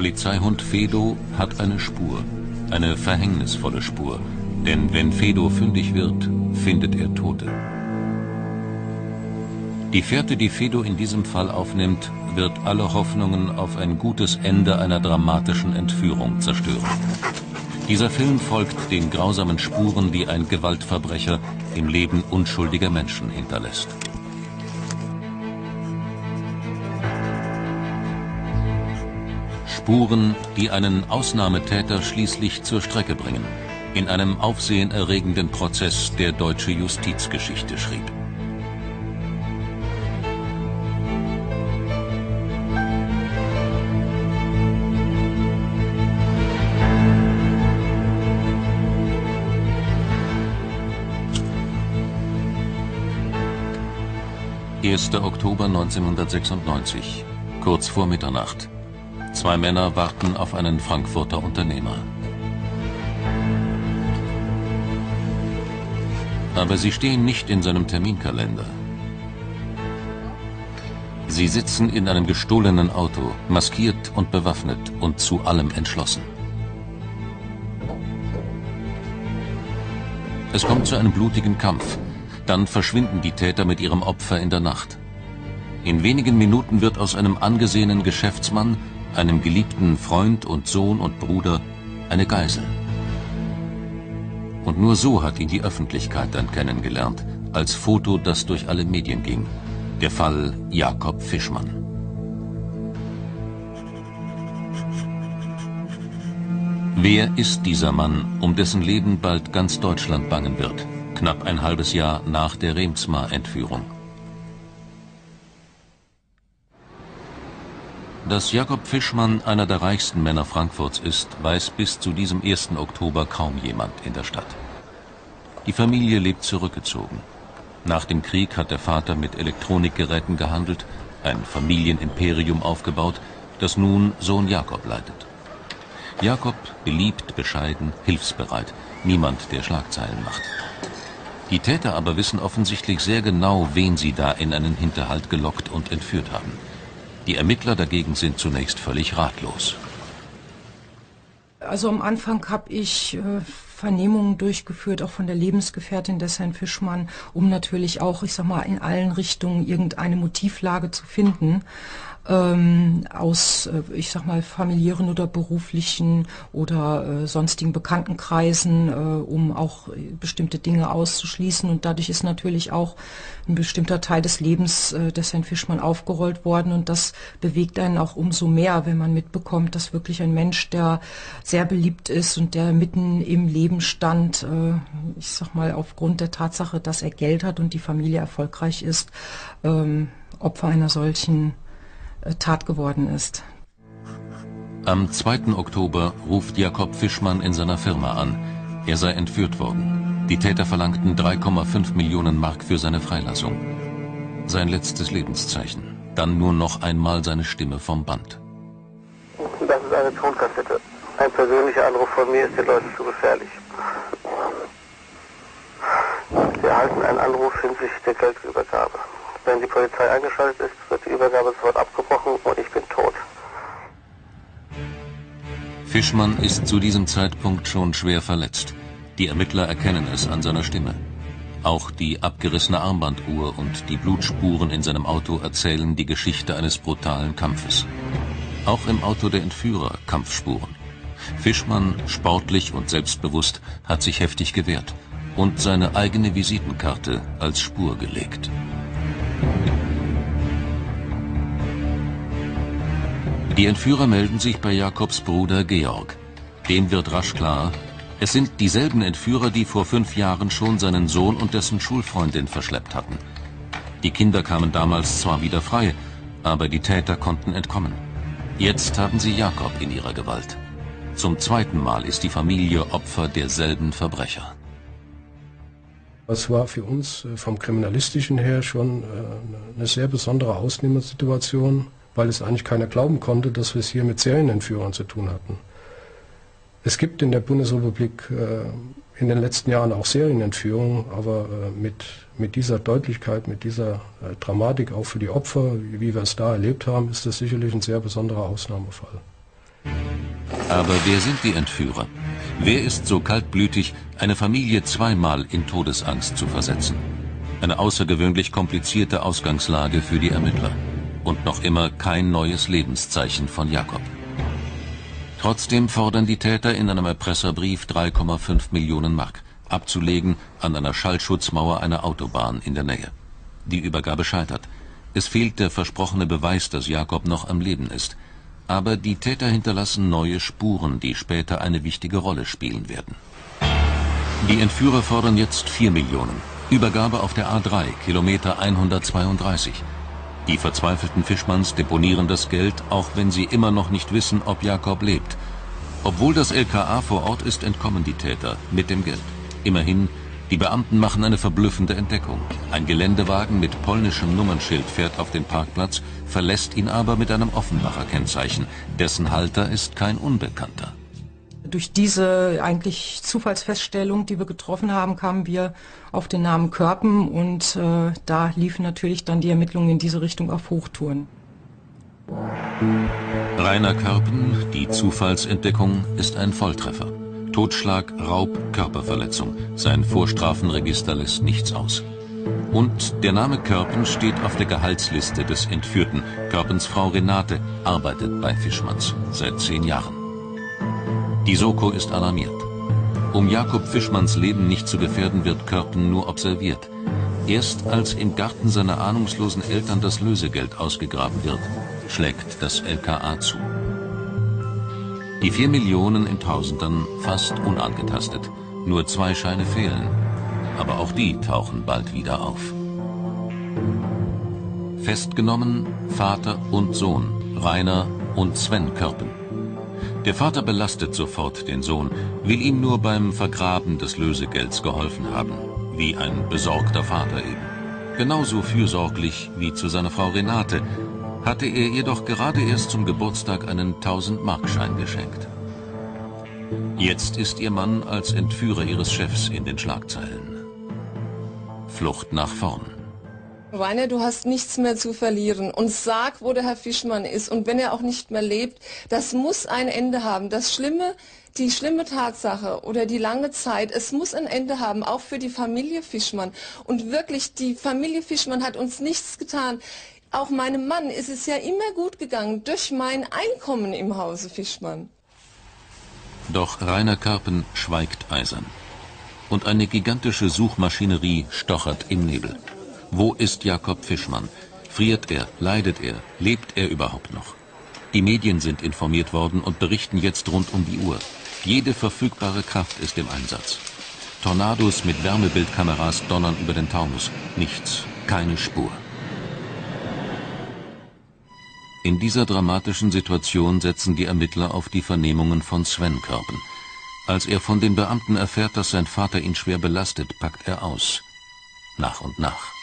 Polizeihund Fedo hat eine Spur, eine verhängnisvolle Spur. Denn wenn Fedo fündig wird, findet er Tote. Die Fährte, die Fedo in diesem Fall aufnimmt, wird alle Hoffnungen auf ein gutes Ende einer dramatischen Entführung zerstören. Dieser Film folgt den grausamen Spuren, die ein Gewaltverbrecher im Leben unschuldiger Menschen hinterlässt. Spuren, die einen Ausnahmetäter schließlich zur Strecke bringen, in einem aufsehenerregenden Prozess, der deutsche Justizgeschichte schrieb. (1. Oktober 1996, kurz vor Mitternacht. Zwei Männer warten auf einen Frankfurter Unternehmer. Aber sie stehen nicht in seinem Terminkalender. Sie sitzen in einem gestohlenen Auto, maskiert und bewaffnet und zu allem entschlossen. Es kommt zu einem blutigen Kampf. Dann verschwinden die Täter mit ihrem Opfer in der Nacht. In wenigen Minuten wird aus einem angesehenen Geschäftsmann, einem geliebten Freund und Sohn und Bruder, eine Geisel. Und nur so hat ihn die Öffentlichkeit dann kennengelernt, als Foto, das durch alle Medien ging. Der Fall Jakob Fischmann. Wer ist dieser Mann, um dessen Leben bald ganz Deutschland bangen wird? Knapp ein halbes Jahr nach der Reemtsma-Entführung. Dass Jakob Fischmann einer der reichsten Männer Frankfurts ist, weiß bis zu diesem 1. Oktober kaum jemand in der Stadt. Die Familie lebt zurückgezogen. Nach dem Krieg hat der Vater mit Elektronikgeräten gehandelt, ein Familienimperium aufgebaut, das nun Sohn Jakob leitet. Jakob beliebt, bescheiden, hilfsbereit, niemand, der Schlagzeilen macht. Die Täter aber wissen offensichtlich sehr genau, wen sie da in einen Hinterhalt gelockt und entführt haben. Die Ermittler dagegen sind zunächst völlig ratlos. Also am Anfang habe ich Vernehmungen durchgeführt, auch von der Lebensgefährtin des Herrn Fischmann, um natürlich auch, ich sag mal, in allen Richtungen irgendeine Motivlage zu finden. Aus, ich sag mal, familiären oder beruflichen oder sonstigen Bekanntenkreisen, um auch bestimmte Dinge auszuschließen. Und dadurch ist natürlich auch ein bestimmter Teil des Lebens des Herrn Fischmann aufgerollt worden. Und das bewegt einen auch umso mehr, wenn man mitbekommt, dass wirklich ein Mensch, der sehr beliebt ist und der mitten im Leben stand, ich sag mal, aufgrund der Tatsache, dass er Geld hat und die Familie erfolgreich ist, Opfer einer solchen Tat geworden ist. Am 2. Oktober ruft Jakob Fischmann in seiner Firma an. Er sei entführt worden. Die Täter verlangten 3,5 Millionen Mark für seine Freilassung. Sein letztes Lebenszeichen. Dann nur noch einmal seine Stimme vom Band. Das ist eine Tonkassette. Ein persönlicher Anruf von mir ist den Leuten zu gefährlich. Sie erhalten einen Anruf hinsichtlich der Geldübergabe. Wenn die Polizei eingeschaltet ist, wird die Übergabe sofort abgebrochen und ich bin tot. Fischmann ist zu diesem Zeitpunkt schon schwer verletzt. Die Ermittler erkennen es an seiner Stimme. Auch die abgerissene Armbanduhr und die Blutspuren in seinem Auto erzählen die Geschichte eines brutalen Kampfes. Auch im Auto der Entführer Kampfspuren. Fischmann, sportlich und selbstbewusst, hat sich heftig gewehrt und seine eigene Visitenkarte als Spur gelegt. Die Entführer melden sich bei Jakobs Bruder Georg. Dem wird rasch klar, es sind dieselben Entführer, die vor 5 Jahren schon seinen Sohn und dessen Schulfreundin verschleppt hatten. Die Kinder kamen damals zwar wieder frei, aber die Täter konnten entkommen. Jetzt haben sie Jakob in ihrer Gewalt. Zum 2. Mal ist die Familie Opfer derselben Verbrecher. Das war für uns vom Kriminalistischen her schon eine sehr besondere Ausnehmersituation, weil es eigentlich keiner glauben konnte, dass wir es hier mit Serienentführern zu tun hatten. Es gibt in der Bundesrepublik in den letzten Jahren auch Serienentführungen, aber mit dieser Deutlichkeit, mit dieser Dramatik auch für die Opfer, wie wir es da erlebt haben, ist das sicherlich ein sehr besonderer Ausnahmefall. Aber wer sind die Entführer? Wer ist so kaltblütig, eine Familie zweimal in Todesangst zu versetzen? Eine außergewöhnlich komplizierte Ausgangslage für die Ermittler. Und noch immer kein neues Lebenszeichen von Jakob. Trotzdem fordern die Täter in einem Erpresserbrief 3,5 Millionen Mark, abzulegen an einer Schallschutzmauer einer Autobahn in der Nähe. Die Übergabe scheitert. Es fehlt der versprochene Beweis, dass Jakob noch am Leben ist. Aber die Täter hinterlassen neue Spuren, die später eine wichtige Rolle spielen werden. Die Entführer fordern jetzt 4 Millionen. Übergabe auf der A3, Kilometer 132. Die verzweifelten Fischmanns deponieren das Geld, auch wenn sie immer noch nicht wissen, ob Jakob lebt. Obwohl das LKA vor Ort ist, entkommen die Täter mit dem Geld. Immerhin, die Beamten machen eine verblüffende Entdeckung. Ein Geländewagen mit polnischem Nummernschild fährt auf den Parkplatz, verlässt ihn aber mit einem Offenbacher Kennzeichen. Dessen Halter ist kein Unbekannter. Durch diese eigentlich Zufallsfeststellung, die wir getroffen haben, kamen wir auf den Namen Körpen und da liefen natürlich dann die Ermittlungen in diese Richtung auf Hochtouren. Rainer Körpen, die Zufallsentdeckung, ist ein Volltreffer. Totschlag, Raub, Körperverletzung. Sein Vorstrafenregister lässt nichts aus. Und der Name Körpen steht auf der Gehaltsliste des Entführten. Körpens Frau Renate arbeitet bei Fischmanns seit 10 Jahren. Die Soko ist alarmiert. Um Jakob Fischmanns Leben nicht zu gefährden, wird Körpen nur observiert. Erst als im Garten seiner ahnungslosen Eltern das Lösegeld ausgegraben wird, schlägt das LKA zu. Die 4 Millionen in Tausendern fast unangetastet. Nur 2 Scheine fehlen. Aber auch die tauchen bald wieder auf. Festgenommen Vater und Sohn, Rainer und Sven Körpen. Der Vater belastet sofort den Sohn, will ihm nur beim Vergraben des Lösegelds geholfen haben. Wie ein besorgter Vater eben. Genauso fürsorglich wie zu seiner Frau Renate, hatte er ihr doch gerade erst zum Geburtstag einen 1000-Markschein geschenkt. Jetzt ist ihr Mann als Entführer ihres Chefs in den Schlagzeilen. Flucht nach vorn. Rainer, du hast nichts mehr zu verlieren und sag, wo der Herr Fischmann ist. Und wenn er auch nicht mehr lebt, das muss ein Ende haben. Die schlimme Tatsache oder die lange Zeit, es muss ein Ende haben, auch für die Familie Fischmann. Und wirklich, die Familie Fischmann hat uns nichts getan. Auch meinem Mann ist es ja immer gut gegangen, durch mein Einkommen im Hause Fischmann. Doch Rainer Körpen schweigt eisern. Und eine gigantische Suchmaschinerie stochert im Nebel. Wo ist Jakob Fischmann? Friert er? Leidet er? Lebt er überhaupt noch? Die Medien sind informiert worden und berichten jetzt rund um die Uhr. Jede verfügbare Kraft ist im Einsatz. Tornados mit Wärmebildkameras donnern über den Taunus. Nichts, keine Spur. In dieser dramatischen Situation setzen die Ermittler auf die Vernehmungen von Sven Körpen. Als er von den Beamten erfährt, dass sein Vater ihn schwer belastet, packt er aus. Nach und nach.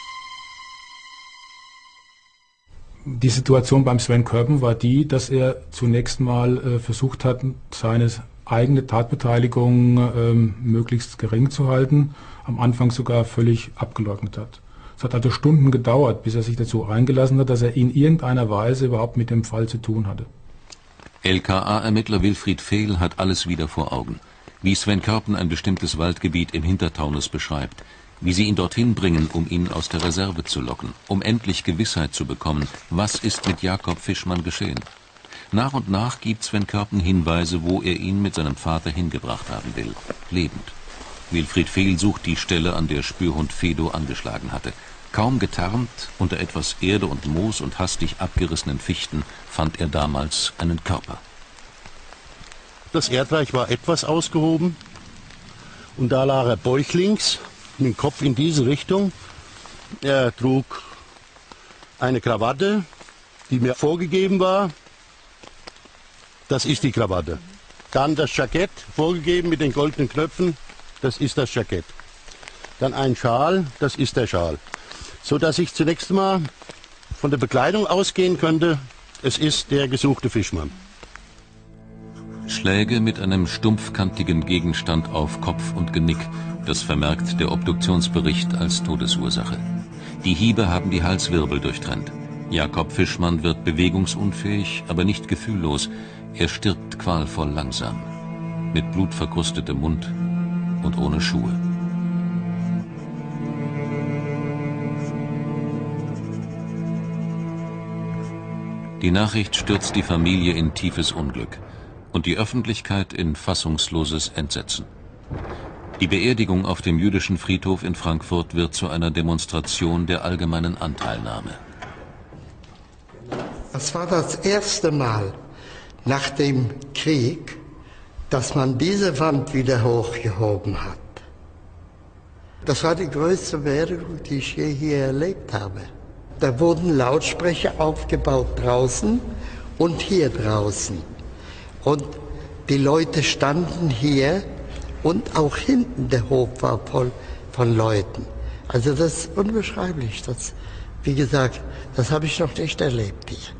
Die Situation beim Sven Körpen war die, dass er zunächst mal versucht hat, seine eigene Tatbeteiligung möglichst gering zu halten, am Anfang sogar völlig abgeleugnet hat. Es hat also Stunden gedauert, bis er sich dazu eingelassen hat, dass er in irgendeiner Weise überhaupt mit dem Fall zu tun hatte. LKA-Ermittler Wilfried Fehl hat alles wieder vor Augen. Wie Sven Körpen ein bestimmtes Waldgebiet im Hintertaunus beschreibt. Wie sie ihn dorthin bringen, um ihn aus der Reserve zu locken, um endlich Gewissheit zu bekommen, was ist mit Jakob Fischmann geschehen. Nach und nach gibt Sven Körpen Hinweise, wo er ihn mit seinem Vater hingebracht haben will, lebend. Wilfried Fehl sucht die Stelle, an der Spürhund Fedo angeschlagen hatte. Kaum getarnt, unter etwas Erde und Moos und hastig abgerissenen Fichten, fand er damals einen Körper. Das Erdreich war etwas ausgehoben und da lag er bäuchlings, mit dem Kopf in diese Richtung. Er trug eine Krawatte, die mir vorgegeben war. Das ist die Krawatte. Dann das Jackett, vorgegeben mit den goldenen Knöpfen. Das ist das Jackett. Dann ein Schal, das ist der Schal. So dass ich zunächst mal von der Bekleidung ausgehen könnte, es ist der gesuchte Fischmann. Schläge mit einem stumpfkantigen Gegenstand auf Kopf und Genick, das vermerkt der Obduktionsbericht als Todesursache. Die Hiebe haben die Halswirbel durchtrennt. Jakob Fischmann wird bewegungsunfähig, aber nicht gefühllos. Er stirbt qualvoll langsam, mit blutverkrustetem Mund und ohne Schuhe. Die Nachricht stürzt die Familie in tiefes Unglück und die Öffentlichkeit in fassungsloses Entsetzen. Die Beerdigung auf dem jüdischen Friedhof in Frankfurt wird zu einer Demonstration der allgemeinen Anteilnahme. Das war das erste Mal nach dem Krieg, dass man diese Wand wieder hochgehoben hat. Das war die größte Beerdigung, die ich je hier erlebt habe. Da wurden Lautsprecher aufgebaut draußen und hier draußen. Und die Leute standen hier und auch hinten der Hof war voll von Leuten. Also das ist unbeschreiblich. Das, wie gesagt, das habe ich noch nicht erlebt hier.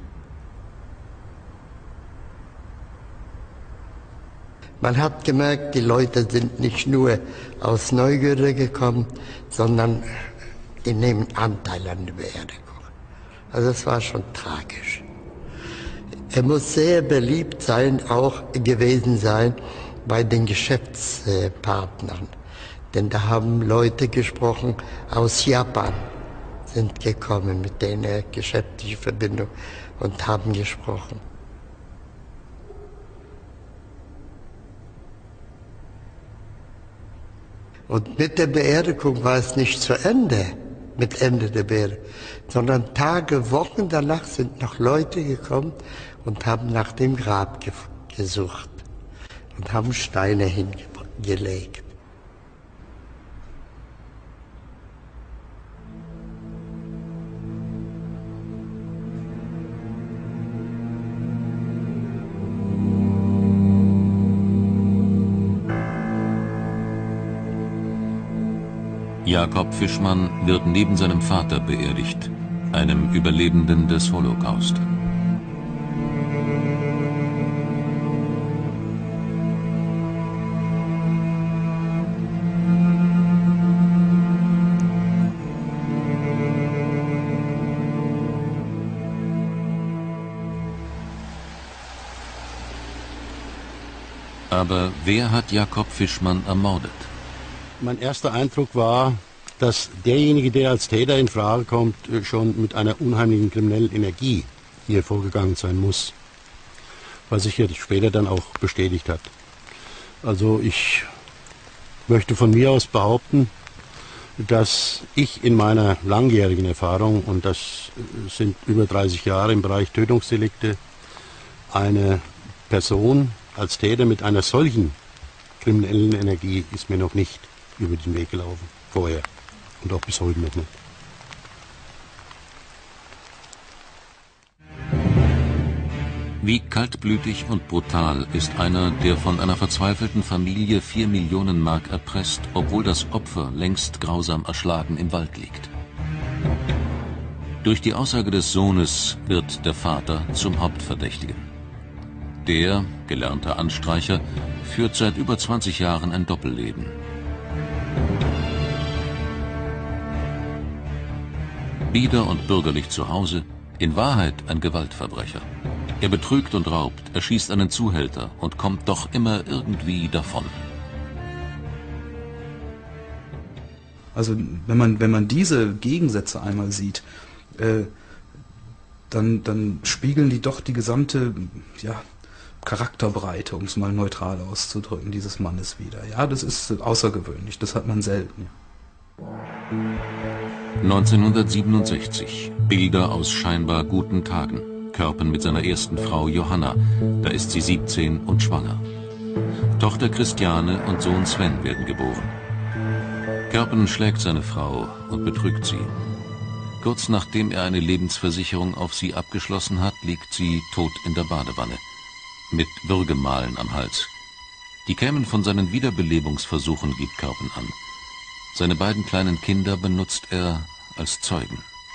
Man hat gemerkt, die Leute sind nicht nur aus Neugierde gekommen, sondern die nehmen Anteil an der Beerdigung. Also das war schon tragisch. Er muss sehr beliebt sein, auch gewesen sein bei den Geschäftspartnern. Denn da haben Leute gesprochen aus Japan, sind gekommen, mit denen er geschäftliche Verbindung und haben gesprochen. Und mit der Beerdigung war es nicht zu Ende, mit Ende der Beerdigung, sondern Tage, Wochen danach sind noch Leute gekommen und haben nach dem Grab gesucht und haben Steine hingelegt. Jakob Fischmann wird neben seinem Vater beerdigt, einem Überlebenden des Holocaust. Aber wer hat Jakob Fischmann ermordet? Mein erster Eindruck war, dass derjenige, der als Täter in Frage kommt, schon mit einer unheimlichen kriminellen Energie hier vorgegangen sein muss. Was sich jetzt später dann auch bestätigt hat. Also ich möchte von mir aus behaupten, dass ich in meiner langjährigen Erfahrung, und das sind über 30 Jahre im Bereich Tötungsdelikte, eine Person als Täter mit einer solchen kriminellen Energie ist mir noch nicht über den Weg gelaufen, vorher und auch bis heute noch nicht. Wie kaltblütig und brutal ist einer, der von einer verzweifelten Familie 4 Millionen Mark erpresst, obwohl das Opfer längst grausam erschlagen im Wald liegt. Durch die Aussage des Sohnes wird der Vater zum Hauptverdächtigen. Der, gelernter Anstreicher, führt seit über 20 Jahren ein Doppelleben. Bieder und bürgerlich zu Hause, in Wahrheit ein Gewaltverbrecher. Er betrügt und raubt, erschießt einen Zuhälter und kommt doch immer irgendwie davon. Also wenn man diese Gegensätze einmal sieht, dann spiegeln die doch die gesamte Charakterbreite, um es mal neutral auszudrücken, dieses Mannes wider. Ja, das ist außergewöhnlich, das hat man selten. 1967. Bilder aus scheinbar guten Tagen. Körpen mit seiner ersten Frau Johanna. Da ist sie 17 und schwanger. Tochter Christiane und Sohn Sven werden geboren. Körpen schlägt seine Frau und betrügt sie. Kurz nachdem er eine Lebensversicherung auf sie abgeschlossen hat, liegt sie tot in der Badewanne. Mit Würgemalen am Hals. Die kämen von seinen Wiederbelebungsversuchen, gibt Körpen an. Seine beiden kleinen Kinder benutzt er als Zeugen.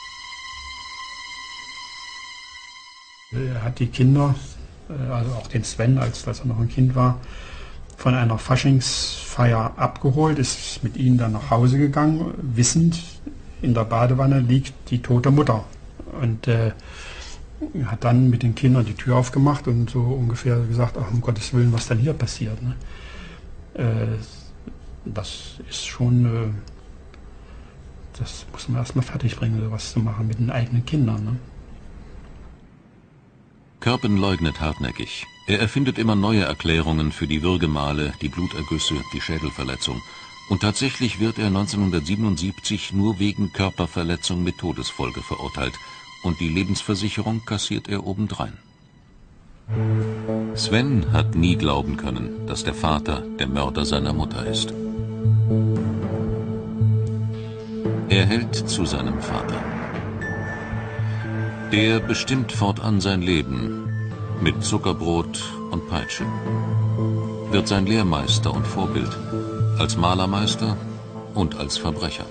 Er hat die Kinder, also auch den Sven, als er noch ein Kind war, von einer Faschingsfeier abgeholt, ist mit ihnen dann nach Hause gegangen, wissend, in der Badewanne liegt die tote Mutter. Und hat dann mit den Kindern die Tür aufgemacht und so ungefähr gesagt, ach, um Gottes Willen, was denn hier passiert. Ne? Das ist schon, das muss man erstmal fertig bringen, sowas zu machen mit den eigenen Kindern. Ne? Körpen leugnet hartnäckig. Er erfindet immer neue Erklärungen für die Würgemale, die Blutergüsse, die Schädelverletzung. Und tatsächlich wird er 1977 nur wegen Körperverletzung mit Todesfolge verurteilt. Und die Lebensversicherung kassiert er obendrein. Sven hat nie glauben können, dass der Vater der Mörder seiner Mutter ist. Er hält zu seinem Vater. Der bestimmt fortan sein Leben mit Zuckerbrot und Peitsche. Wird sein Lehrmeister und Vorbild, als Malermeister und als Verbrecher.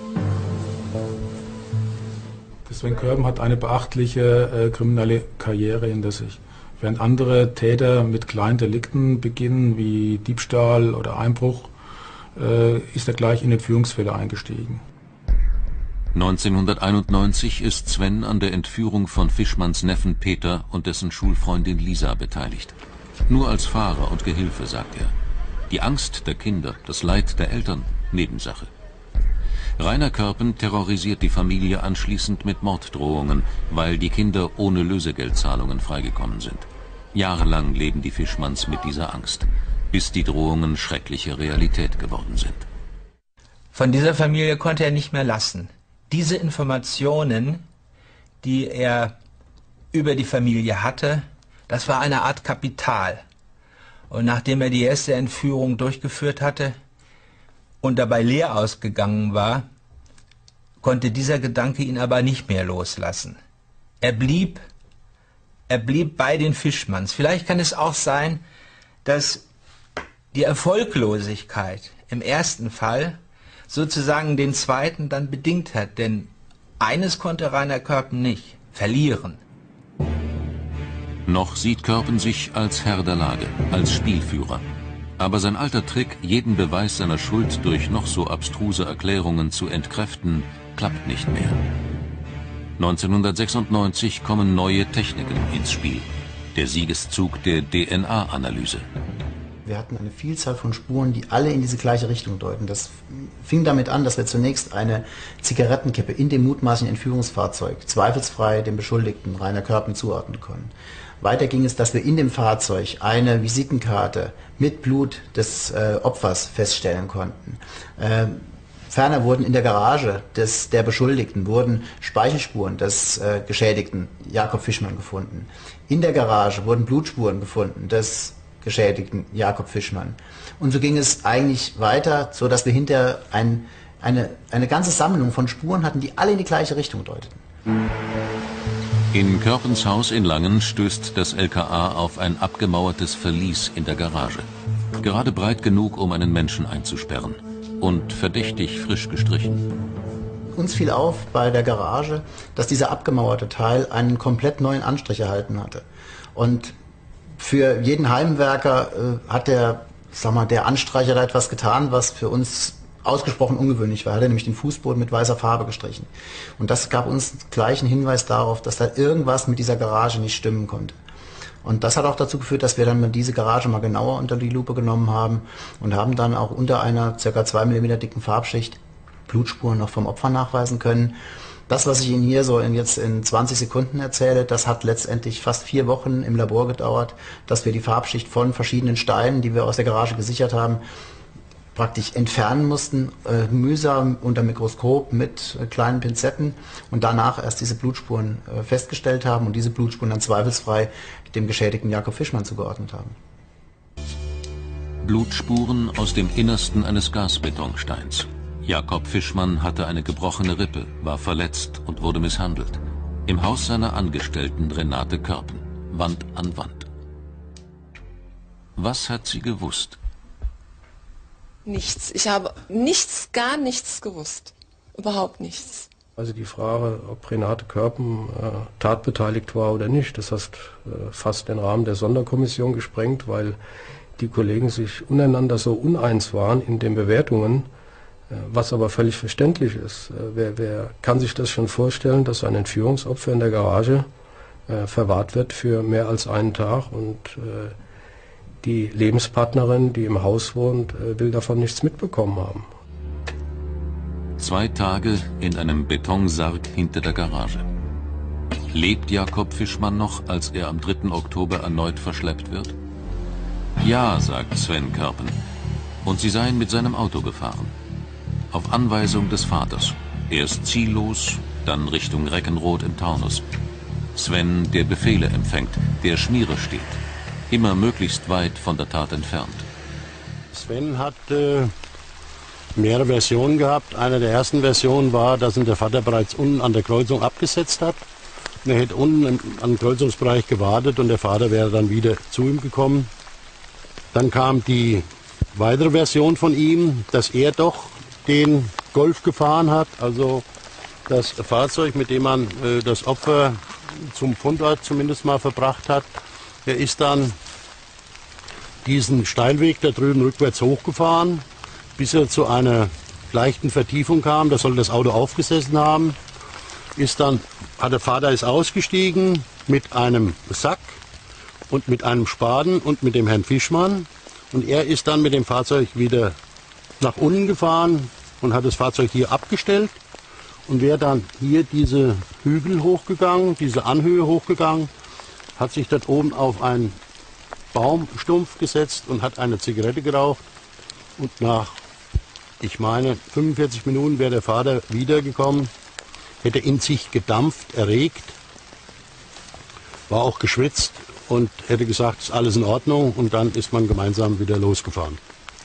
Sven Körben hat eine beachtliche kriminelle Karriere hinter sich. Während andere Täter mit kleinen Delikten beginnen, wie Diebstahl oder Einbruch, ist er gleich in Entführungsfälle eingestiegen. 1991 ist Sven an der Entführung von Fischmanns Neffen Peter und dessen Schulfreundin Lisa beteiligt. Nur als Fahrer und Gehilfe, sagt er. Die Angst der Kinder, das Leid der Eltern, Nebensache. Rainer Körpen terrorisiert die Familie anschließend mit Morddrohungen, weil die Kinder ohne Lösegeldzahlungen freigekommen sind. Jahrelang leben die Fischmanns mit dieser Angst, bis die Drohungen schreckliche Realität geworden sind. Von dieser Familie konnte er nicht mehr lassen. Diese Informationen, die er über die Familie hatte, das war eine Art Kapital. Und nachdem er die erste Entführung durchgeführt hatte und dabei leer ausgegangen war, konnte dieser Gedanke ihn aber nicht mehr loslassen. Er blieb bei den Fischmanns. Vielleicht kann es auch sein, dass die Erfolglosigkeit im ersten Fall sozusagen den zweiten dann bedingt hat. Denn eines konnte Rainer Körpen nicht: verlieren. Noch sieht Körpen sich als Herr der Lage, als Spielführer. Aber sein alter Trick, jeden Beweis seiner Schuld durch noch so abstruse Erklärungen zu entkräften, klappt nicht mehr. 1996 kommen neue Techniken ins Spiel. Der Siegeszug der DNA-Analyse. Wir hatten eine Vielzahl von Spuren, die alle in diese gleiche Richtung deuten. Das fing damit an, dass wir zunächst eine Zigarettenkippe in dem mutmaßlichen Entführungsfahrzeug zweifelsfrei dem Beschuldigten Rainer Körpen zuordnen konnten. Weiter ging es, dass wir in dem Fahrzeug eine Visitenkarte mit Blut des Opfers feststellen konnten. Ferner wurden in der Garage der Beschuldigten wurden Speichelspuren des Geschädigten Jakob Fischmann gefunden. In der Garage wurden Blutspuren gefunden des Geschädigten Jakob Fischmann. Und so ging es eigentlich weiter, so dass wir hinterher eine ganze Sammlung von Spuren hatten, die alle in die gleiche Richtung deuteten. In Körpens Haus in Langen stößt das LKA auf ein abgemauertes Verlies in der Garage. Gerade breit genug, um einen Menschen einzusperren. Und verdächtig frisch gestrichen. Uns fiel auf bei der Garage, dass dieser abgemauerte Teil einen komplett neuen Anstrich erhalten hatte. Und für jeden Heimwerker hat der Anstreicher da etwas getan, was für uns ausgesprochen ungewöhnlich war. Er hatte nämlich den Fußboden mit weißer Farbe gestrichen. Und das gab uns gleich einen Hinweis darauf, dass da irgendwas mit dieser Garage nicht stimmen konnte. Und das hat auch dazu geführt, dass wir dann diese Garage mal genauer unter die Lupe genommen haben und haben dann auch unter einer ca. 2 mm dicken Farbschicht Blutspuren noch vom Opfer nachweisen können. Das, was ich Ihnen hier so jetzt in 20 Sekunden erzähle, das hat letztendlich fast 4 Wochen im Labor gedauert, dass wir die Farbschicht von verschiedenen Steinen, die wir aus der Garage gesichert haben, praktisch entfernen mussten, mühsam unter Mikroskop mit kleinen Pinzetten und danach erst diese Blutspuren festgestellt haben und diese Blutspuren dann zweifelsfrei dem geschädigten Jakob Fischmann zugeordnet haben. Blutspuren aus dem Innersten eines Gasbetonsteins. Jakob Fischmann hatte eine gebrochene Rippe, war verletzt und wurde misshandelt. Im Haus seiner Angestellten Renate Körpen, Wand an Wand. Was hat sie gewusst? Nichts. Ich habe gar nichts gewusst. Überhaupt nichts. Also die Frage, ob Renate Körpen tatbeteiligt war oder nicht, das hat fast den Rahmen der Sonderkommission gesprengt, weil die Kollegen sich untereinander so uneins waren in den Bewertungen, was aber völlig verständlich ist. Wer kann sich das schon vorstellen, dass ein Entführungsopfer in der Garage verwahrt wird für mehr als einen Tag und die Lebenspartnerin, die im Haus wohnt, will davon nichts mitbekommen haben. 2 Tage in einem Betonsarg hinter der Garage. Lebt Jakob Fischmann noch, als er am 3. Oktober erneut verschleppt wird? Ja, sagt Sven Körpen. Und sie seien mit seinem Auto gefahren. Auf Anweisung des Vaters. Erst ziellos, dann Richtung Reckenroth im Taunus. Sven, der Befehle empfängt, der Schmiere steht. Immer möglichst weit von der Tat entfernt. Sven hat mehrere Versionen gehabt. Eine der ersten Versionen war, dass ihn der Vater bereits unten an der Kreuzung abgesetzt hat. Und er hätte unten am Kreuzungsbereich gewartet und der Vater wäre dann wieder zu ihm gekommen. Dann kam die weitere Version von ihm, dass er doch den Golf gefahren hat, also das Fahrzeug, mit dem man das Opfer zum Fundort zumindest mal verbracht hat. Er ist dann diesen Steilweg da drüben rückwärts hochgefahren, bis er zu einer leichten Vertiefung kam. Da soll das Auto aufgesessen haben. Der Vater ist ausgestiegen mit einem Sack und mit einem Spaten und mit dem Herrn Fischmann. Und er ist dann mit dem Fahrzeug wieder nach unten gefahren und hat das Fahrzeug hier abgestellt und wäre dann hier diese Hügel hochgegangen, diese Anhöhe hochgegangen, hat sich dort oben auf einen Baumstumpf gesetzt und hat eine Zigarette geraucht. Und nach, ich meine, 45 Minuten wäre der Vater wiedergekommen, hätte in sich gedampft, erregt, war auch geschwitzt und hätte gesagt, ist alles in Ordnung, und dann ist man gemeinsam wieder losgefahren.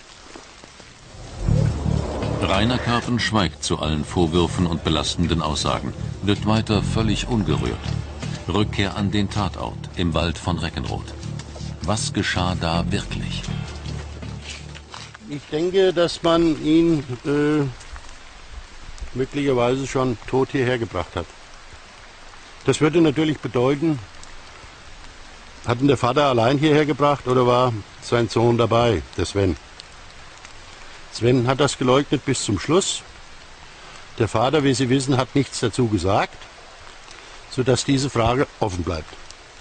Rainer Körpen schweigt zu allen Vorwürfen und belastenden Aussagen, wird weiter völlig ungerührt. Rückkehr an den Tatort im Wald von Reckenroth. Was geschah da wirklich? Ich denke, dass man ihn möglicherweise schon tot hierher gebracht hat. Das würde natürlich bedeuten, hat ihn der Vater allein hierher gebracht oder war sein Sohn dabei, der Sven? Sven hat das geleugnet bis zum Schluss. Der Vater, wie Sie wissen, hat nichts dazu gesagt, sodass diese Frage offen bleibt.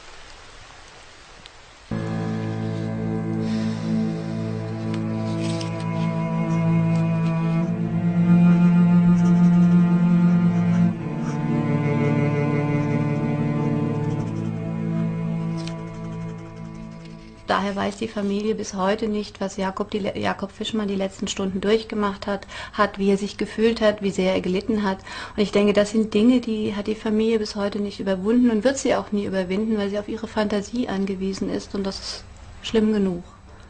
Daher weiß die Familie bis heute nicht, was Jakob Fischmann die letzten Stunden durchgemacht hat, wie er sich gefühlt hat, wie sehr er gelitten hat. Und ich denke, das sind Dinge, die hat die Familie bis heute nicht überwunden und wird sie auch nie überwinden, weil sie auf ihre Fantasie angewiesen ist, und das ist schlimm genug.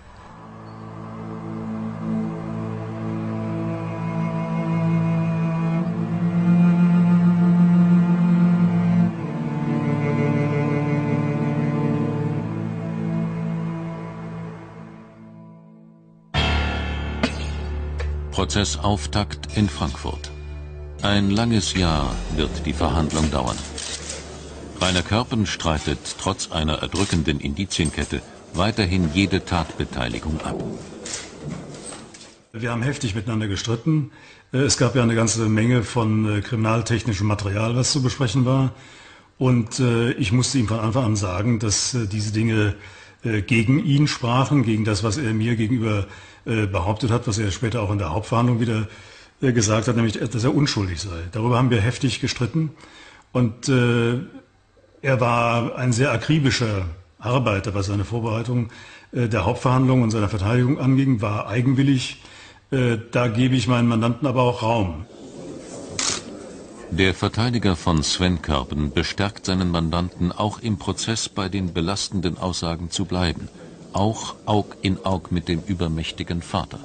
Prozessauftakt in Frankfurt. Ein langes Jahr wird die Verhandlung dauern. Rainer Körpen streitet trotz einer erdrückenden Indizienkette weiterhin jede Tatbeteiligung ab. Wir haben heftig miteinander gestritten. Es gab ja eine ganze Menge von kriminaltechnischem Material, was zu besprechen war. Und ich musste ihm von Anfang an sagen, dass diese Dinge gegen ihn sprachen, gegen das, was er mir gegenüber behauptet hat, was er später auch in der Hauptverhandlung wieder gesagt hat, nämlich, dass er unschuldig sei. Darüber haben wir heftig gestritten. Und er war ein sehr akribischer Arbeiter, was seine Vorbereitung der Hauptverhandlung und seiner Verteidigung anging, war eigenwillig. Da gebe ich meinen Mandanten aber auch Raum. Der Verteidiger von Sven Körpen bestärkt seinen Mandanten, auch im Prozess bei den belastenden Aussagen zu bleiben. Auch Aug in Aug mit dem übermächtigen Vater.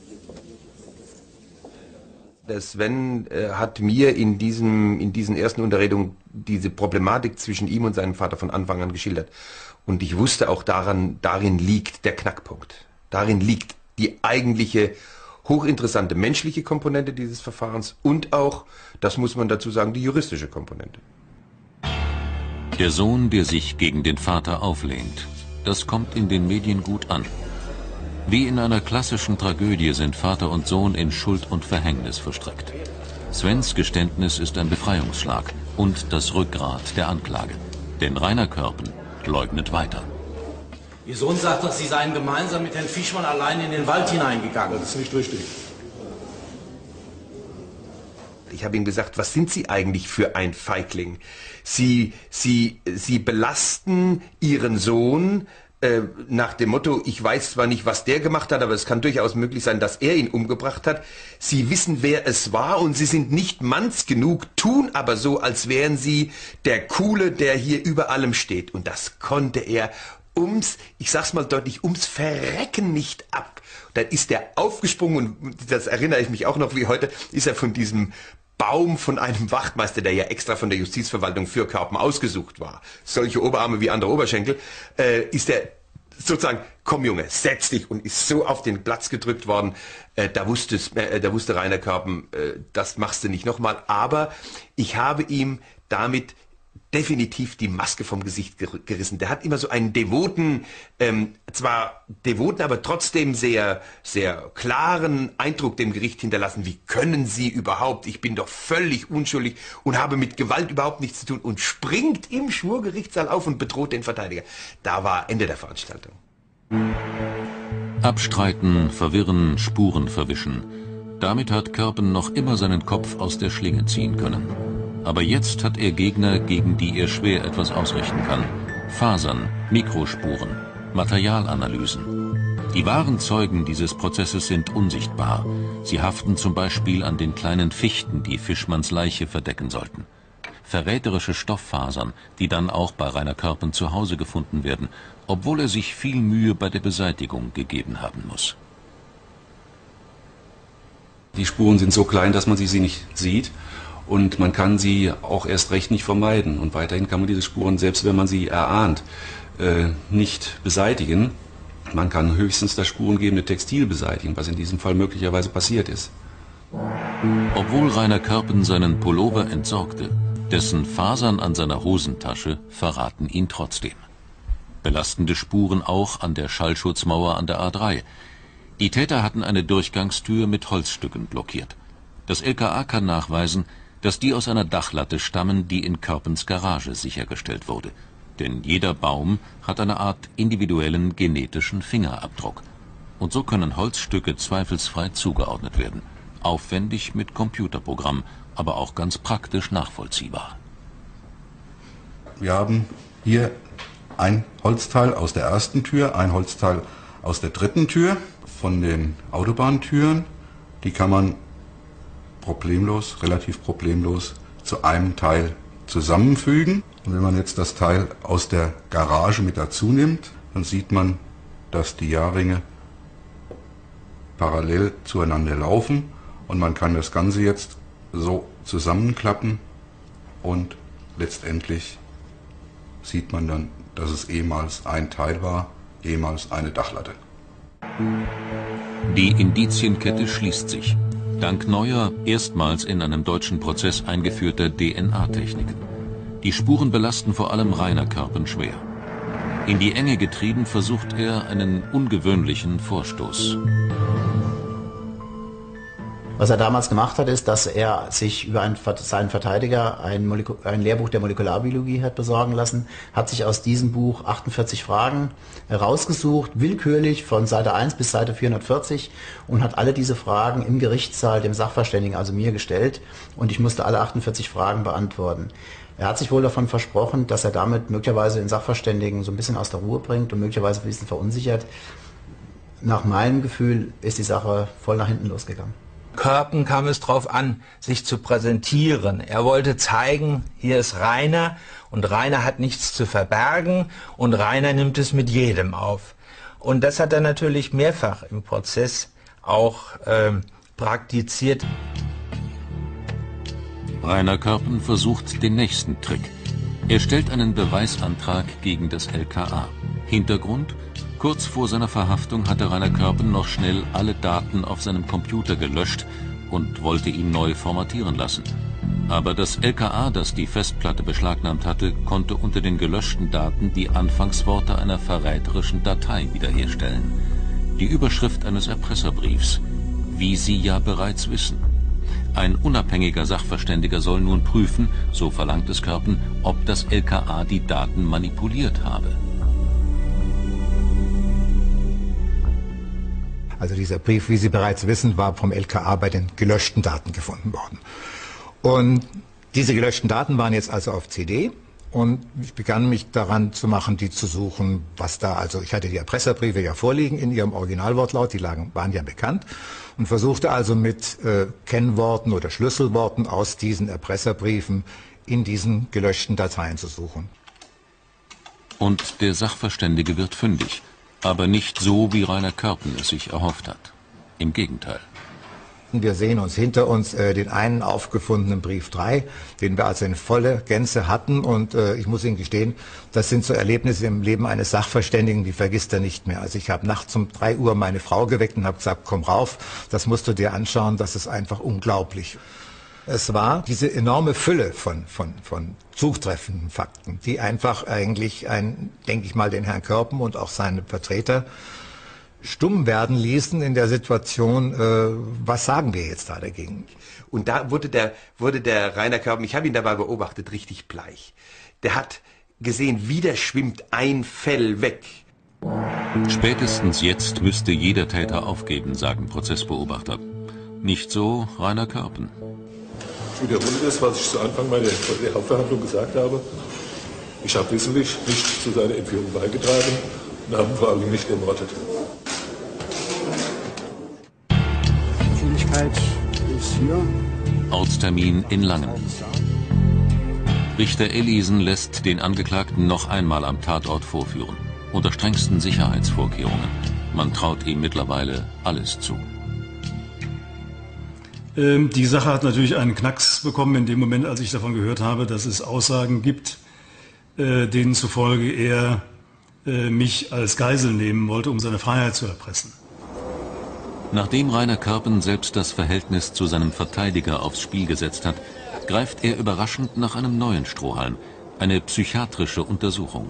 Der Sven hat mir in diesen ersten Unterredungen diese Problematik zwischen ihm und seinem Vater von Anfang an geschildert. Und ich wusste auch, darin liegt der Knackpunkt. Darin liegt die eigentliche hochinteressante menschliche Komponente dieses Verfahrens und auch, das muss man dazu sagen, die juristische Komponente. Der Sohn, der sich gegen den Vater auflehnt. Das kommt in den Medien gut an. Wie in einer klassischen Tragödie sind Vater und Sohn in Schuld und Verhängnis verstrickt. Svens Geständnis ist ein Befreiungsschlag und das Rückgrat der Anklage. Denn Rainer Körpen leugnet weiter. Ihr Sohn sagt doch, Sie seien gemeinsam mit Herrn Fischmann allein in den Wald hineingegangen. Das ist nicht richtig. Ich habe ihm gesagt, was sind Sie eigentlich für ein Feigling? Sie belasten Ihren Sohn nach dem Motto, ich weiß zwar nicht, was der gemacht hat, aber es kann durchaus möglich sein, dass er ihn umgebracht hat. Sie wissen, wer es war und Sie sind nicht manns genug, tun aber so, als wären Sie der Coole, der hier über allem steht. Und das konnte er ich sag's mal deutlich, ums Verrecken nicht ab. Dann ist er aufgesprungen und das erinnere ich mich auch noch wie heute, ist er von diesem Baum von einem Wachtmeister, der ja extra von der Justizverwaltung für Körpen ausgesucht war, solche Oberarme wie andere Oberschenkel, ist er sozusagen, komm Junge, setz dich, und ist so auf den Platz gedrückt worden, da wusste Rainer Körpen, das machst du nicht nochmal, aber ich habe ihm damit definitiv die Maske vom Gesicht gerissen. Der hat immer so einen devoten, zwar devoten, aber trotzdem sehr, sehr klaren Eindruck dem Gericht hinterlassen. Wie können Sie überhaupt? Ich bin doch völlig unschuldig und habe mit Gewalt überhaupt nichts zu tun, und springt im Schwurgerichtssaal auf und bedroht den Verteidiger. Da war Ende der Veranstaltung. Abstreiten, verwirren, Spuren verwischen. Damit hat Körpen noch immer seinen Kopf aus der Schlinge ziehen können. Aber jetzt hat er Gegner, gegen die er schwer etwas ausrichten kann. Fasern, Mikrospuren, Materialanalysen. Die wahren Zeugen dieses Prozesses sind unsichtbar. Sie haften zum Beispiel an den kleinen Fichten, die Fischmanns Leiche verdecken sollten. Verräterische Stofffasern, die dann auch bei Rainer Körpen zu Hause gefunden werden, obwohl er sich viel Mühe bei der Beseitigung gegeben haben muss. Die Spuren sind so klein, dass man sie nicht sieht. Und man kann sie auch erst recht nicht vermeiden. Und weiterhin kann man diese Spuren, selbst wenn man sie erahnt, nicht beseitigen. Man kann höchstens das spurengebende Textil beseitigen, was in diesem Fall möglicherweise passiert ist. Obwohl Rainer Körpen seinen Pullover entsorgte, dessen Fasern an seiner Hosentasche verraten ihn trotzdem. Belastende Spuren auch an der Schallschutzmauer an der A3. Die Täter hatten eine Durchgangstür mit Holzstücken blockiert. Das LKA kann nachweisen, dass die aus einer Dachlatte stammen, die in Körpens Garage sichergestellt wurde. Denn jeder Baum hat eine Art individuellen genetischen Fingerabdruck. Und so können Holzstücke zweifelsfrei zugeordnet werden. Aufwendig mit Computerprogramm, aber auch ganz praktisch nachvollziehbar. Wir haben hier ein Holzteil aus der ersten Tür, ein Holzteil aus der dritten Tür von den Autobahntüren. Die kann man relativ problemlos zu einem Teil zusammenfügen. Und wenn man jetzt das Teil aus der Garage mit dazu nimmt, dann sieht man, dass die Jahrringe parallel zueinander laufen, und man kann das Ganze jetzt so zusammenklappen, und letztendlich sieht man dann, dass es ehemals ein Teil war, ehemals eine Dachlatte. Die Indizienkette schließt sich. Dank neuer, erstmals in einem deutschen Prozess eingeführter DNA-Techniken. Die Spuren belasten vor allem Rainer Körpen schwer. In die Enge getrieben versucht er einen ungewöhnlichen Vorstoß. Was er damals gemacht hat, ist, dass er sich über seinen Verteidiger ein Lehrbuch der Molekularbiologie hat besorgen lassen, hat sich aus diesem Buch 48 Fragen herausgesucht, willkürlich von Seite 1 bis Seite 440, und hat alle diese Fragen im Gerichtssaal dem Sachverständigen, also mir, gestellt, und ich musste alle 48 Fragen beantworten. Er hat sich wohl davon versprochen, dass er damit möglicherweise den Sachverständigen so ein bisschen aus der Ruhe bringt und möglicherweise ein bisschen verunsichert. Nach meinem Gefühl ist die Sache voll nach hinten losgegangen. Körpen kam es darauf an, sich zu präsentieren. Er wollte zeigen, hier ist Rainer, und Rainer hat nichts zu verbergen, und Rainer nimmt es mit jedem auf. Und das hat er natürlich mehrfach im Prozess auch praktiziert. Rainer Körpen versucht den nächsten Trick. Er stellt einen Beweisantrag gegen das LKA. Hintergrund: Kurz vor seiner Verhaftung hatte Rainer Körpen noch schnell alle Daten auf seinem Computer gelöscht und wollte ihn neu formatieren lassen. Aber das LKA, das die Festplatte beschlagnahmt hatte, konnte unter den gelöschten Daten die Anfangsworte einer verräterischen Datei wiederherstellen. Die Überschrift eines Erpresserbriefs: Wie Sie ja bereits wissen. Ein unabhängiger Sachverständiger soll nun prüfen, so verlangt es Körpen, ob das LKA die Daten manipuliert habe. Also dieser Brief, wie Sie bereits wissen, war vom LKA bei den gelöschten Daten gefunden worden. Und diese gelöschten Daten waren jetzt also auf CD. Und ich begann mich daran zu machen, die zu suchen, was da, also ich hatte die Erpresserbriefe ja vorliegen in ihrem Originalwortlaut, die waren ja bekannt, und versuchte also mit Kennworten oder Schlüsselworten aus diesen Erpresserbriefen in diesen gelöschten Dateien zu suchen. Und der Sachverständige wird fündig, aber nicht so, wie Rainer Körpen es sich erhofft hat. Im Gegenteil. Wir sehen uns hinter uns den einen aufgefundenen Brief 3, den wir also in volle Gänze hatten, und ich muss Ihnen gestehen, das sind so Erlebnisse im Leben eines Sachverständigen, die vergisst er nicht mehr. Also ich habe nachts um 3 Uhr meine Frau geweckt und habe gesagt, komm rauf, das musst du dir anschauen, das ist einfach unglaublich. Es war diese enorme Fülle von zutreffenden Fakten, die einfach eigentlich, denke ich mal, den Herrn Körpen und auch seine Vertreter stumm werden ließen in der Situation, was sagen wir jetzt da dagegen? Und da wurde der Rainer Körpen, ich habe ihn dabei beobachtet, richtig bleich. Der hat gesehen, wieder schwimmt ein Fell weg. Spätestens jetzt müsste jeder Täter aufgeben, sagen Prozessbeobachter. Nicht so Rainer Körpen. Ich wiederhole das, was ich zu Anfang meiner Hauptverhandlung gesagt habe. Ich habe wissentlich nicht zu seiner Entführung beigetragen und habe vor allem nicht ermordet. Ist hier. Ortstermin in Langen. Richter Elisen lässt den Angeklagten noch einmal am Tatort vorführen. Unter strengsten Sicherheitsvorkehrungen. Man traut ihm mittlerweile alles zu. Die Sache hat natürlich einen Knacks bekommen in dem Moment, als ich davon gehört habe, dass es Aussagen gibt, denen zufolge er mich als Geisel nehmen wollte, um seine Freiheit zu erpressen. Nachdem Rainer Körpen selbst das Verhältnis zu seinem Verteidiger aufs Spiel gesetzt hat, greift er überraschend nach einem neuen Strohhalm, eine psychiatrische Untersuchung.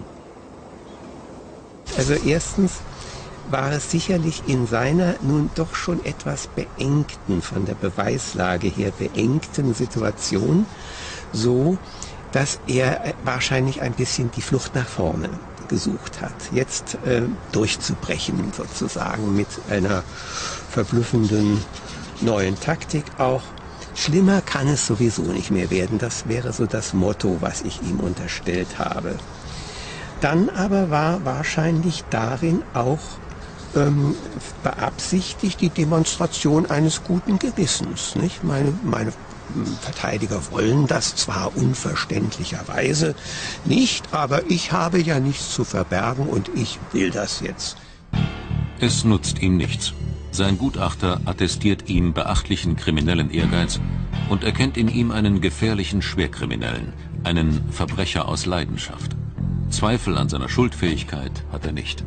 Also erstens war es sicherlich in seiner nun doch schon etwas beengten, von der Beweislage her beengten Situation so, dass er wahrscheinlich ein bisschen die Flucht nach vorne gesucht hat, jetzt durchzubrechen sozusagen mit einer verblüffenden neuen Taktik auch. Schlimmer kann es sowieso nicht mehr werden, das wäre so das Motto, was ich ihm unterstellt habe. Dann aber war wahrscheinlich darin auch beabsichtigt die Demonstration eines guten Gewissens, nicht? Meine Verteidiger wollen das zwar unverständlicherweise nicht, aber ich habe ja nichts zu verbergen und ich will das jetzt. Es nutzt ihm nichts. Sein Gutachter attestiert ihm beachtlichen kriminellen Ehrgeiz und erkennt in ihm einen gefährlichen Schwerkriminellen, einen Verbrecher aus Leidenschaft. Zweifel an seiner Schuldfähigkeit hat er nicht.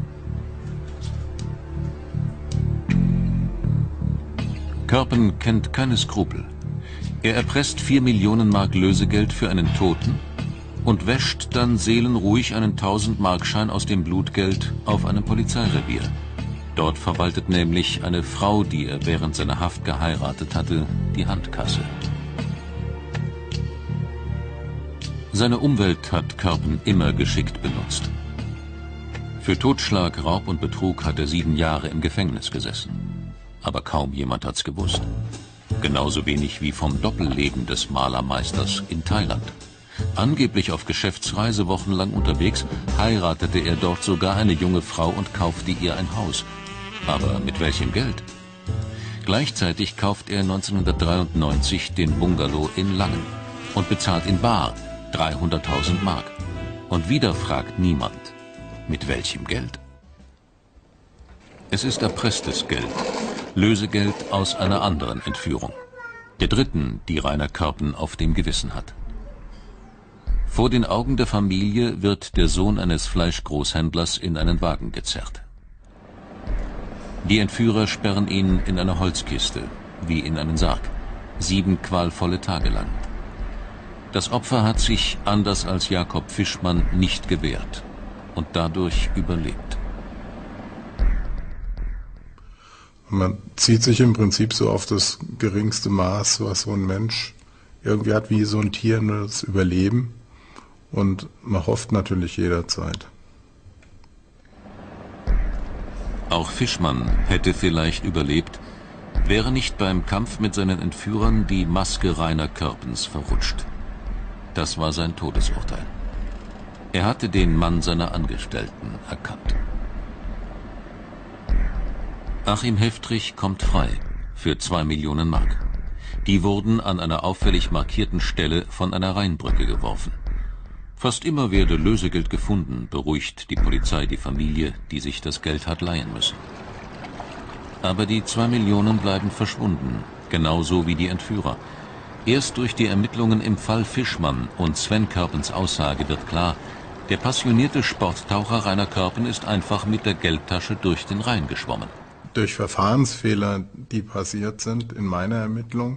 Körpen kennt keine Skrupel. Er erpresst 4 Millionen Mark Lösegeld für einen Toten und wäscht dann seelenruhig einen 1000-Markschein aus dem Blutgeld auf einem Polizeirevier. Dort verwaltet nämlich eine Frau, die er während seiner Haft geheiratet hatte, die Handkasse. Seine Umwelt hat Körpen immer geschickt benutzt. Für Totschlag, Raub und Betrug hat er 7 Jahre im Gefängnis gesessen. Aber kaum jemand hat's gewusst. Genauso wenig wie vom Doppelleben des Malermeisters in Thailand. Angeblich auf Geschäftsreise wochenlang unterwegs, heiratete er dort sogar eine junge Frau und kaufte ihr ein Haus. Aber mit welchem Geld? Gleichzeitig kauft er 1993 den Bungalow in Langen und bezahlt in bar 300.000 Mark. Und wieder fragt niemand, mit welchem Geld? Es ist erpresstes Geld, Lösegeld aus einer anderen Entführung, der dritten, die Rainer Körpen auf dem Gewissen hat. Vor den Augen der Familie wird der Sohn eines Fleischgroßhändlers in einen Wagen gezerrt. Die Entführer sperren ihn in eine Holzkiste, wie in einen Sarg, 7 qualvolle Tage lang. Das Opfer hat sich, anders als Jakob Fischmann, nicht gewehrt und dadurch überlebt. Man zieht sich im Prinzip so auf das geringste Maß, was so ein Mensch irgendwie hat, wie so ein Tier, nur das Überleben. Und man hofft natürlich jederzeit. Auch Fischmann hätte vielleicht überlebt, wäre nicht beim Kampf mit seinen Entführern die Maske Rainer Körpens verrutscht. Das war sein Todesurteil. Er hatte den Mann seiner Angestellten erkannt. Achim Heftrich kommt frei für 2 Millionen Mark. Die wurden an einer auffällig markierten Stelle von einer Rheinbrücke geworfen. Fast immer werde Lösegeld gefunden, beruhigt die Polizei die Familie, die sich das Geld hat leihen müssen. Aber die 2 Millionen bleiben verschwunden, genauso wie die Entführer. Erst durch die Ermittlungen im Fall Fischmann und Sven Körpens Aussage wird klar, der passionierte Sporttaucher Rainer Körpen ist einfach mit der Geldtasche durch den Rhein geschwommen. Durch Verfahrensfehler, die passiert sind in meiner Ermittlung,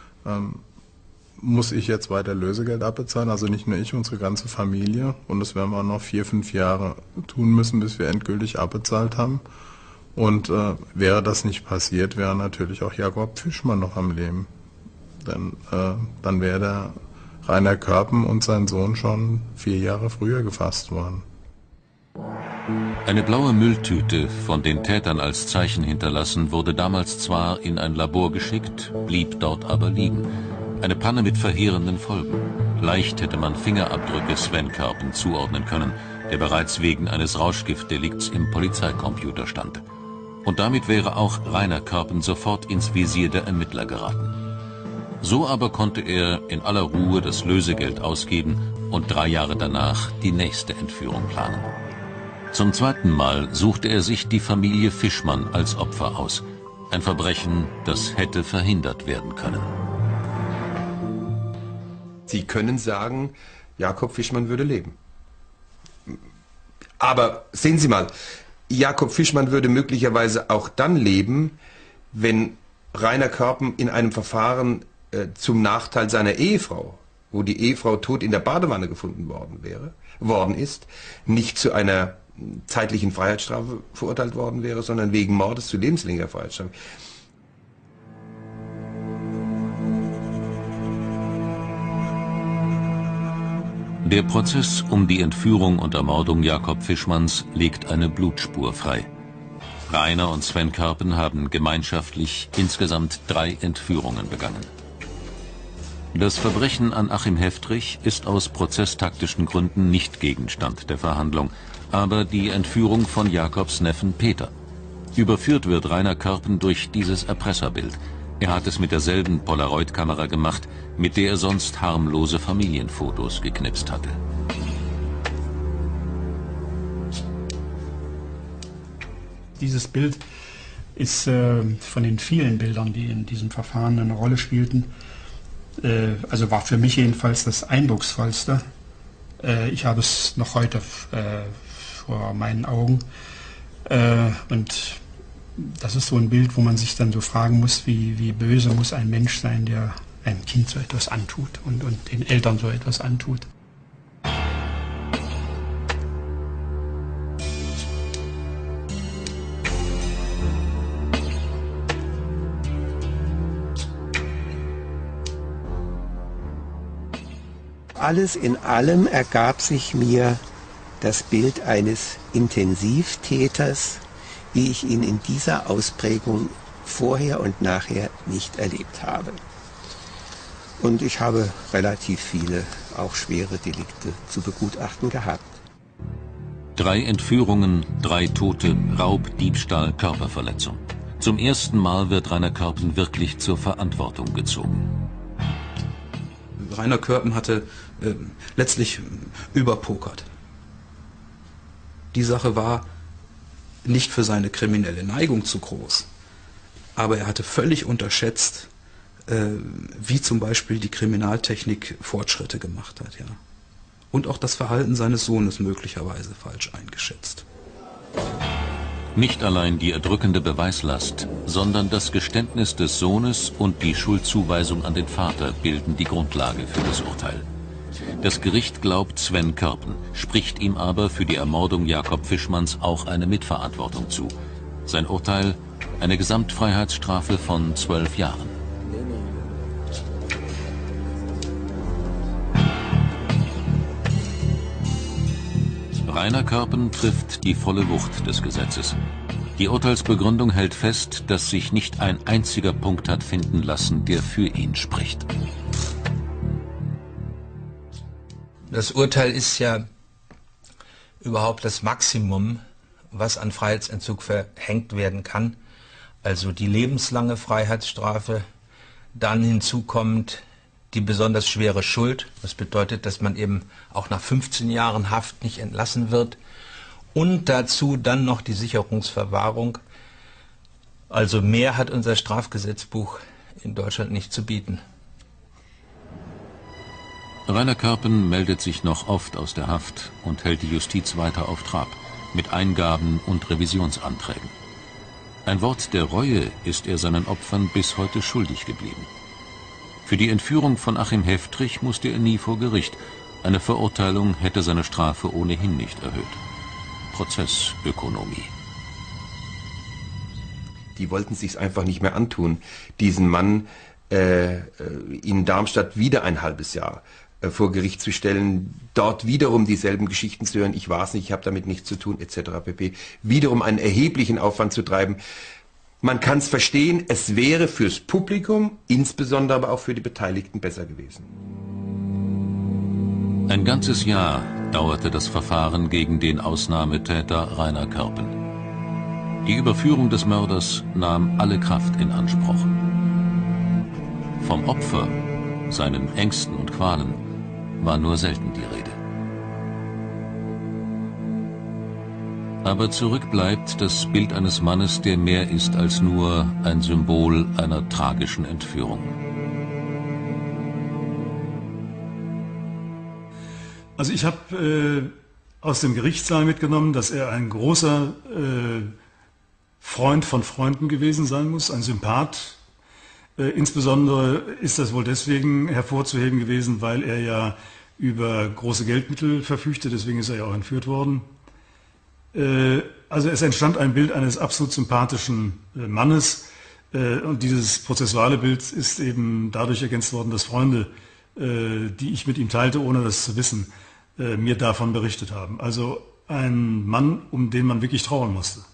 muss ich jetzt weiter Lösegeld abbezahlen, also nicht nur ich, unsere ganze Familie. Und das werden wir auch noch 4, 5 Jahre tun müssen, bis wir endgültig abbezahlt haben. Und wäre das nicht passiert, wäre natürlich auch Jakob Fischmann noch am Leben. Denn dann wäre der Rainer Körpen und sein Sohn schon 4 Jahre früher gefasst worden. Eine blaue Mülltüte, von den Tätern als Zeichen hinterlassen, wurde damals zwar in ein Labor geschickt, blieb dort aber liegen. Eine Panne mit verheerenden Folgen. Leicht hätte man Fingerabdrücke Sven Körpen zuordnen können, der bereits wegen eines Rauschgiftdelikts im Polizeicomputer stand. Und damit wäre auch Rainer Körpen sofort ins Visier der Ermittler geraten. So aber konnte er in aller Ruhe das Lösegeld ausgeben und 3 Jahre danach die nächste Entführung planen. Zum 2. Mal suchte er sich die Familie Fischmann als Opfer aus. Ein Verbrechen, das hätte verhindert werden können. Sie können sagen, Jakob Fischmann würde leben. Aber sehen Sie mal, Jakob Fischmann würde möglicherweise auch dann leben, wenn Rainer Körpen in einem Verfahren zum Nachteil seiner Ehefrau, wo die Ehefrau tot in der Badewanne gefunden worden ist, nicht zu einer zeitlichen Freiheitsstrafe verurteilt worden wäre, sondern wegen Mordes zu lebenslängerer Freiheitsstrafe. Der Prozess um die Entführung und Ermordung Jakob Fischmanns legt eine Blutspur frei. Rainer und Sven Körpen haben gemeinschaftlich insgesamt 3 Entführungen begangen. Das Verbrechen an Achim Heftrich ist aus prozesstaktischen Gründen nicht Gegenstand der Verhandlung, aber die Entführung von Jakobs Neffen Peter. Überführt wird Rainer Körpen durch dieses Erpresserbild. Er hat es mit derselben Polaroid-Kamera gemacht, mit der er sonst harmlose Familienfotos geknipst hatte. Dieses Bild ist von den vielen Bildern, die in diesem Verfahren eine Rolle spielten, also war für mich jedenfalls das eindrucksvollste. Ich habe es noch heute vor meinen Augen. Und das ist so ein Bild, wo man sich dann so fragen muss, wie böse muss ein Mensch sein, der einem Kind so etwas antut und den Eltern so etwas antut. Alles in allem ergab sich mir das Bild eines Intensivtäters, wie ich ihn in dieser Ausprägung vorher und nachher nicht erlebt habe. Und ich habe relativ viele, auch schwere Delikte zu begutachten gehabt. 3 Entführungen, 3 Tote, Raub, Diebstahl, Körperverletzung. Zum ersten Mal wird Rainer Körpen wirklich zur Verantwortung gezogen. Rainer Körpen hatte letztlich überpokert. Die Sache war nicht für seine kriminelle Neigung zu groß, aber er hatte völlig unterschätzt, wie zum Beispiel die Kriminaltechnik Fortschritte gemacht hat, ja. Und auch das Verhalten seines Sohnes möglicherweise falsch eingeschätzt. Nicht allein die erdrückende Beweislast, sondern das Geständnis des Sohnes und die Schuldzuweisung an den Vater bilden die Grundlage für das Urteil. Das Gericht glaubt Sven Körpen, spricht ihm aber für die Ermordung Jakob Fischmanns auch eine Mitverantwortung zu. Sein Urteil: Eine Gesamtfreiheitsstrafe von 12 Jahren. Rainer Körpen trifft die volle Wucht des Gesetzes. Die Urteilsbegründung hält fest, dass sich nicht ein einziger Punkt hat finden lassen, der für ihn spricht. Das Urteil ist ja überhaupt das Maximum, was an Freiheitsentzug verhängt werden kann. Also die lebenslange Freiheitsstrafe, dann hinzukommt die besonders schwere Schuld. Das bedeutet, dass man eben auch nach 15 Jahren Haft nicht entlassen wird. Und dazu dann noch die Sicherungsverwahrung. Also mehr hat unser Strafgesetzbuch in Deutschland nicht zu bieten. Rainer Körpen meldet sich noch oft aus der Haft und hält die Justiz weiter auf Trab, mit Eingaben und Revisionsanträgen. Ein Wort der Reue ist er seinen Opfern bis heute schuldig geblieben. Für die Entführung von Achim Heftrich musste er nie vor Gericht. Eine Verurteilung hätte seine Strafe ohnehin nicht erhöht. Prozessökonomie. Die wollten sich's einfach nicht mehr antun, diesen Mann in Darmstadt wieder ein halbes Jahr vor Gericht zu stellen, dort wiederum dieselben Geschichten zu hören, ich war's nicht, ich habe damit nichts zu tun, etc. pp. Wiederum einen erheblichen Aufwand zu treiben. Man kann es verstehen, es wäre fürs Publikum, insbesondere aber auch für die Beteiligten besser gewesen. Ein ganzes Jahr dauerte das Verfahren gegen den Ausnahmetäter Rainer Körpen. Die Überführung des Mörders nahm alle Kraft in Anspruch. Vom Opfer, seinen Ängsten und Qualen, war nur selten die Rede. Aber zurück bleibt das Bild eines Mannes, der mehr ist als nur ein Symbol einer tragischen Entführung. Also ich habe aus dem Gerichtssaal mitgenommen, dass er ein großer Freund von Freunden gewesen sein muss, ein Sympath. Insbesondere ist das wohl deswegen hervorzuheben gewesen, weil er ja über große Geldmittel verfügte, deswegen ist er ja auch entführt worden. Also es entstand ein Bild eines absolut sympathischen Mannes und dieses prozessuale Bild ist eben dadurch ergänzt worden, dass Freunde, die ich mit ihm teilte, ohne das zu wissen, mir davon berichtet haben. Also ein Mann, um den man wirklich trauern musste.